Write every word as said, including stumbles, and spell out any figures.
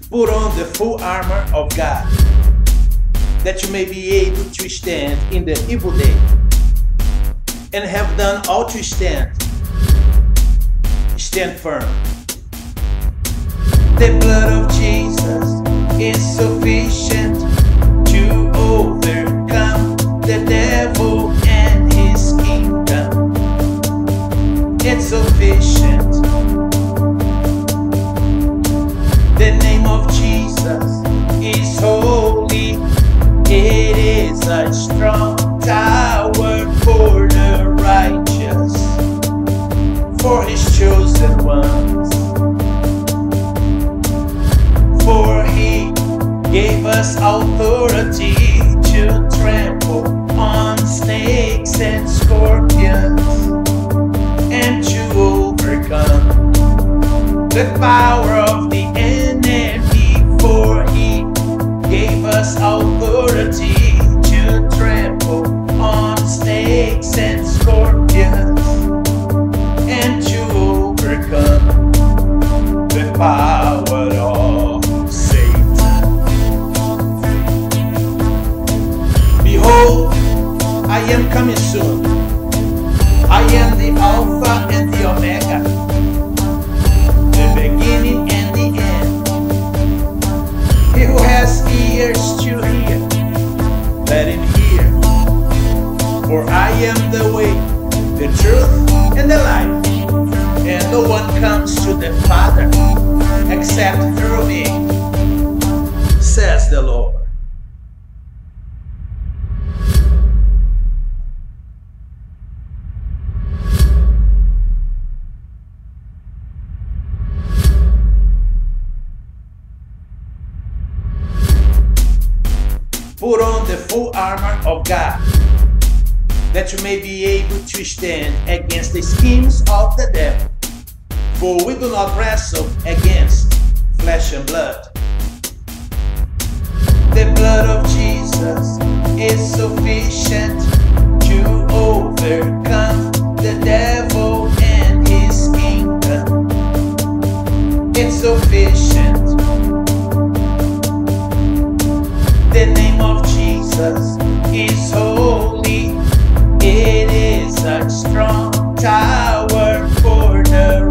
Put on the full armor of God, that you may be able to stand in the evil day, and have done all to stand. Stand firm. The blood of Jesus is sufficient to overcome the devil and his kingdom. It's sufficient. The name of Jesus is holy. It is a strong tower for the righteous, for his chosen ones. For he gave us authority to trample on snakes and scorpions, and to overcome the power of the enemy. For he gave us authority to trample on snakes and scorpions, and to overcome the power of Satan. Behold, I am coming soon. I am the Alpha and the Omega, the beginning and the end. He who has ears to hear, let him hear. For I am the way, the truth, and the life, and no one comes to the Father except through me, says the Lord. Put on the full armor of God, that you may be able to stand against the schemes of the devil. For we do not wrestle against flesh and blood. The blood of Jesus is sufficient to overcome the devil and his kingdom. It's sufficient. The name of Jesus is holy. It is a strong tower for the